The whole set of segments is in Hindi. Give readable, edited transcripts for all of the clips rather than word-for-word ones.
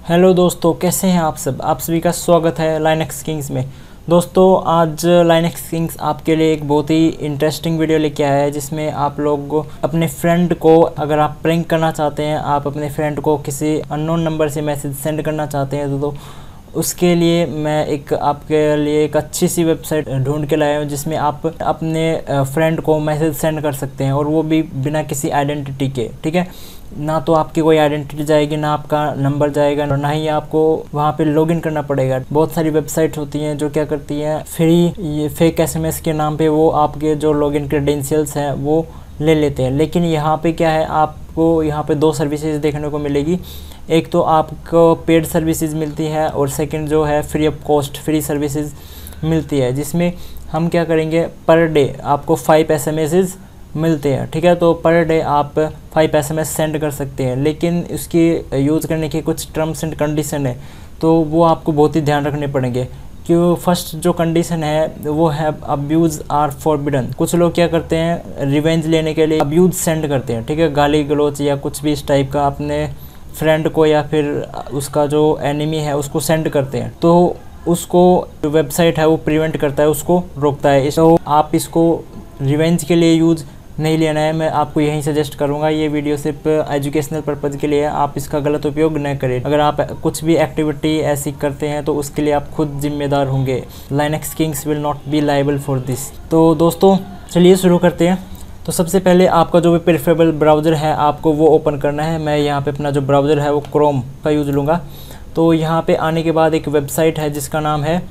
हेलो दोस्तों, कैसे हैं आप सब। आप सभी का स्वागत है लाइनक्स किंग्स में। दोस्तों, आज लाइनक्स किंग्स आपके लिए एक बहुत ही इंटरेस्टिंग वीडियो लेके आया है, जिसमें आप लोग अपने फ्रेंड को, अगर आप प्रैंक करना चाहते हैं, आप अपने फ्रेंड को किसी अननोन नंबर से मैसेज सेंड करना चाहते हैं तो उसके लिए मैं आपके लिए एक अच्छी सी वेबसाइट ढूंढ के लाया हूँ, जिसमें आप अपने फ्रेंड को मैसेज सेंड कर सकते हैं, और वो भी बिना किसी आइडेंटिटी के। ठीक है, ना तो आपकी कोई आइडेंटिटी जाएगी, ना आपका नंबर जाएगा, ना ही आपको वहाँ पे लॉगिन करना पड़ेगा। बहुत सारी वेबसाइट होती हैं जो क्या करती हैं, फ्री ये फेक एसएमएस के नाम पे वो आपके जो लॉगिन क्रेडेंशियल्स हैं वो ले लेते हैं। लेकिन यहाँ पे क्या है, आपको यहाँ पे दो सर्विसेज देखने को मिलेगी। एक तो आपको पेड सर्विसेज मिलती है, और सेकंड जो है free of cost free services मिलती है, जिसमें हम क्या करेंगे, पर डे आपको 5 एसएमएसेज मिलते हैं। ठीक है, तो पर डे आप 5 एसएमएस सेंड कर सकते हैं, लेकिन इसकी यूज़ करने के कुछ टर्म्स एंड कंडीशन है, तो वो आपको बहुत ही ध्यान रखने पड़ेंगे। क्यों, फर्स्ट जो कंडीशन है वो है अब्यूज़ आर फॉरबिडन। कुछ लोग क्या करते हैं, रिवेंज लेने के लिए अब्यूज़ सेंड करते हैं। ठीक है, गाली गलौच या कुछ भी इस टाइप का अपने फ्रेंड को या फिर उसका जो एनिमी है उसको सेंड करते हैं, तो उसको जो वेबसाइट है वो प्रिवेंट करता है, उसको रोकता है। तो आप इसको रिवेंज के लिए यूज़ नहीं लेना है। मैं आपको यही सजेस्ट करूंगा, ये वीडियो सिर्फ एजुकेशनल पर्पज़ के लिए है, आप इसका गलत उपयोग न करें। अगर आप कुछ भी एक्टिविटी ऐसी करते हैं तो उसके लिए आप खुद जिम्मेदार होंगे। Linux Kings will not be liable for this. तो दोस्तों, चलिए शुरू करते हैं। तो सबसे पहले आपका जो भी प्रेफरेबल ब्राउज़र है आपको वो ओपन करना है। मैं यहाँ पे अपना जो ब्राउज़र है वो क्रोम का यूज़ लूँगा। तो यहाँ पे आने के बाद एक वेबसाइट है जिसका नाम है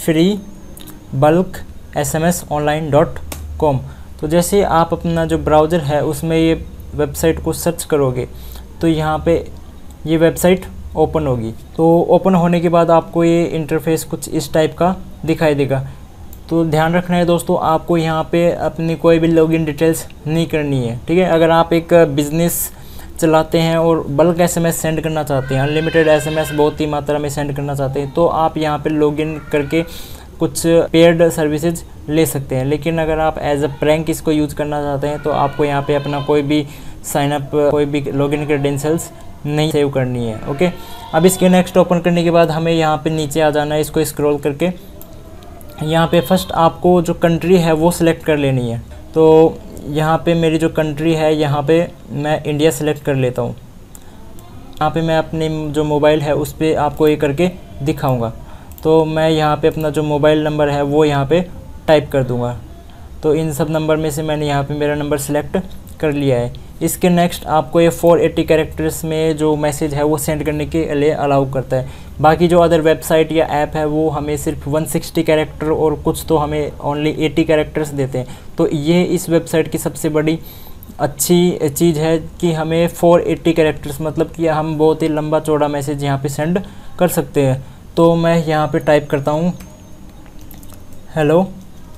freebulksmsonline.com। तो जैसे आप अपना जो ब्राउज़र है उसमें ये वेबसाइट को सर्च करोगे तो यहाँ पे ये वेबसाइट ओपन होगी। तो ओपन होने के बाद आपको ये इंटरफेस कुछ इस टाइप का दिखाई देगा। तो ध्यान रखना है दोस्तों, आपको यहाँ पे अपनी कोई भी लॉगिन डिटेल्स नहीं करनी है। ठीक है, अगर आप एक बिज़नेस चलाते हैं और बल्क एसएमएस सेंड करना चाहते हैं, अनलिमिटेड एसएमएस बहुत ही मात्रा में सेंड करना चाहते हैं, तो आप यहाँ पे लॉगिन करके कुछ पेड सर्विसेज ले सकते हैं। लेकिन अगर आप एज अ प्रैंक इसको यूज़ करना चाहते हैं तो आपको यहाँ पे अपना कोई भी साइनअप, कोई भी लॉगिन क्रेडेंशियल्स नहीं सेव करनी है। ओके, अब इसके नेक्स्ट ओपन करने के बाद हमें यहाँ पे नीचे आ जाना है, इसको स्क्रॉल करके यहाँ पे फर्स्ट आपको जो कंट्री है वो सिलेक्ट कर लेनी है। तो यहाँ पे मेरी जो कंट्री है, यहाँ पे मैं इंडिया सेलेक्ट कर लेता हूँ। यहाँ पे मैं अपने जो मोबाइल है उस पर आपको ये करके दिखाऊँगा। तो मैं यहाँ पे अपना जो मोबाइल नंबर है वो यहाँ पे टाइप कर दूँगा। तो इन सब नंबर में से मैंने यहाँ पे मेरा नंबर सेलेक्ट कर लिया है। इसके नेक्स्ट आपको ये 480 कैरेक्टर्स में जो मैसेज है वो सेंड करने के लिए अलाउ करता है। बाकी जो अदर वेबसाइट या ऐप है वो हमें सिर्फ 160 कैरेक्टर और कुछ तो हमें ओनली 80 कैरेक्टर्स देते हैं। तो ये इस वेबसाइट की सबसे बड़ी अच्छी चीज़ है कि हमें 480 कैरेक्टर्स, मतलब कि हम बहुत ही लंबा चौड़ा मैसेज यहाँ पे सेंड कर सकते हैं। तो मैं यहाँ पे टाइप करता हूँ, hello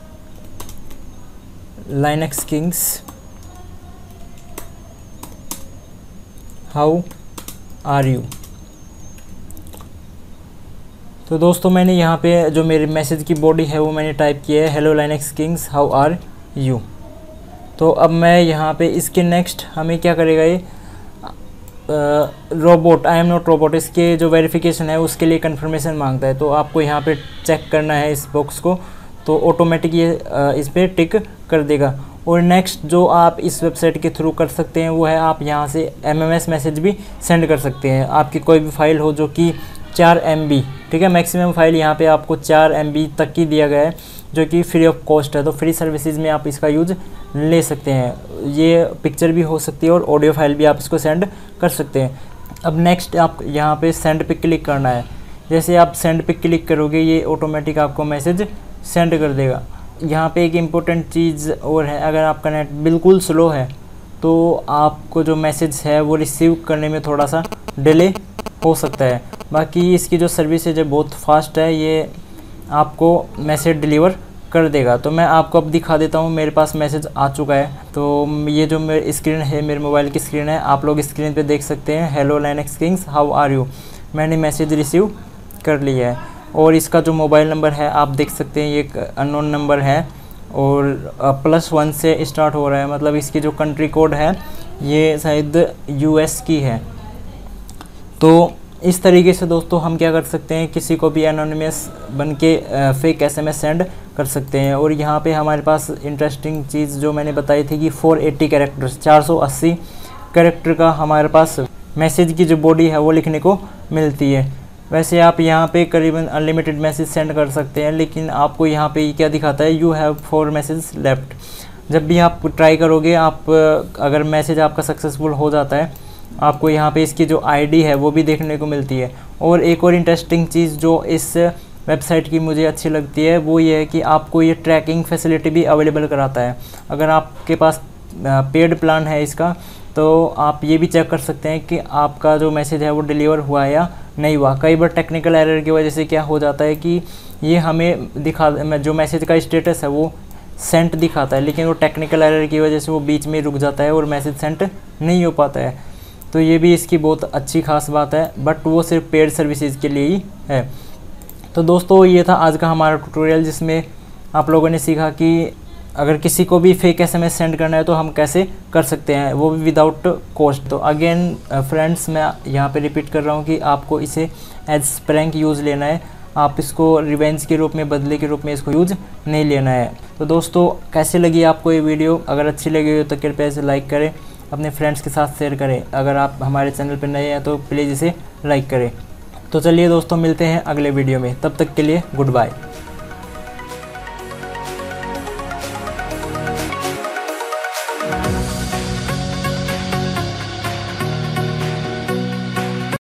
Linux Kings, how are you. तो दोस्तों, मैंने यहाँ पे जो मेरे मैसेज की बॉडी है वो मैंने टाइप किया है, hello Linux Kings, how are you. तो अब मैं यहाँ पे इसके नेक्स्ट हमें क्या करेगा, ये robot, I am not robot, इसके जो वेरिफिकेशन है उसके लिए कंफर्मेशन मांगता है। तो आपको यहाँ पे चेक करना है इस बॉक्स को, तो ऑटोमेटिक ये इस पर टिक कर देगा। और नेक्स्ट जो आप इस वेबसाइट के थ्रू कर सकते हैं वो है, आप यहाँ से एमएमएस मैसेज भी सेंड कर सकते हैं। आपकी कोई भी फाइल हो जो कि 4 MB, ठीक है, मैक्सिमम फाइल यहाँ पे आपको 4 MB तक की दिया गया है, जो कि फ्री ऑफ कॉस्ट है। तो फ्री सर्विसेज में आप इसका यूज़ ले सकते हैं। ये पिक्चर भी हो सकती है और ऑडियो फाइल भी आप इसको सेंड कर सकते हैं। अब नेक्स्ट आप यहाँ पे सेंड पे क्लिक करना है। जैसे आप सेंड पे क्लिक करोगे ये ऑटोमेटिक आपको मैसेज सेंड कर देगा। यहाँ पे एक इम्पोर्टेंट चीज़ और है, अगर आपका नेट बिल्कुल स्लो है तो आपको जो मैसेज है वो रिसीव करने में थोड़ा सा डिले हो सकता है। बाकी इसकी जो सर्विसेज है बहुत फास्ट है, ये आपको मैसेज डिलीवर कर देगा। तो मैं आपको अब दिखा देता हूँ, मेरे पास मैसेज आ चुका है। तो ये जो मेरी स्क्रीन है, मेरे मोबाइल की स्क्रीन है, आप लोग स्क्रीन पे देख सकते हैं, hello Linux Kings, how are you. मैंने मैसेज रिसीव कर लिया है। और इसका जो मोबाइल नंबर है आप देख सकते हैं, ये एक अननोन नंबर है और +1 से स्टार्ट हो रहा है, मतलब इसकी जो कंट्री कोड है ये शायद US की है। तो इस तरीके से दोस्तों हम क्या कर सकते हैं, किसी को भी एनोनिमस बन के फेक SMS सेंड कर सकते हैं। और यहाँ पे हमारे पास इंटरेस्टिंग चीज़ जो मैंने बताई थी कि 480 कैरेक्टर्स 480 कैरेक्टर का हमारे पास मैसेज की जो बॉडी है वो लिखने को मिलती है। वैसे आप यहाँ पे करीबन अनलिमिटेड मैसेज सेंड कर सकते हैं, लेकिन आपको यहाँ पे क्या दिखाता है, यू हैव 4 मैसेज लेफ्ट। जब भी आप ट्राई करोगे, आप अगर मैसेज आपका सक्सेसफुल हो जाता है, आपको यहाँ पे इसकी जो आईडी है वो भी देखने को मिलती है। और एक और इंटरेस्टिंग चीज़ जो इस वेबसाइट की मुझे अच्छी लगती है वो ये है कि आपको ये ट्रैकिंग फैसिलिटी भी अवेलेबल कराता है। अगर आपके पास पेड प्लान है इसका, तो आप ये भी चेक कर सकते हैं कि आपका जो मैसेज है वो डिलीवर हुआ या नहीं हुआ। कई बार टेक्निकल एरर की वजह से क्या हो जाता है कि ये हमें जो मैसेज का स्टेटस है वो सेंट दिखाता है, लेकिन वो टेक्निकल एरर की वजह से वो बीच में रुक जाता है और मैसेज सेंट नहीं हो पाता है। तो ये भी इसकी बहुत अच्छी खास बात है, बट वो सिर्फ पेड सर्विसेज के लिए ही है। तो दोस्तों ये था आज का हमारा ट्यूटोरियल, जिसमें आप लोगों ने सीखा कि अगर किसी को भी फेक SMS सेंड करना है तो हम कैसे कर सकते हैं, वो भी विदाउट कॉस्ट। तो अगेन फ्रेंड्स, मैं यहाँ पे रिपीट कर रहा हूँ कि आपको इसे एज प्रैंक यूज़ लेना है, आप इसको रिवेंज के रूप में, बदले के रूप में इसको यूज़ नहीं लेना है। तो दोस्तों कैसे लगी आपको ये वीडियो? अगर अच्छी लगी हो तो कृपया इसे लाइक करें, अपने फ्रेंड्स के साथ शेयर करें। अगर आप हमारे चैनल पर नए हैं तो प्लीज़ इसे लाइक करें। तो चलिए दोस्तों, मिलते हैं अगले वीडियो में, तब तक के लिए गुड बाय।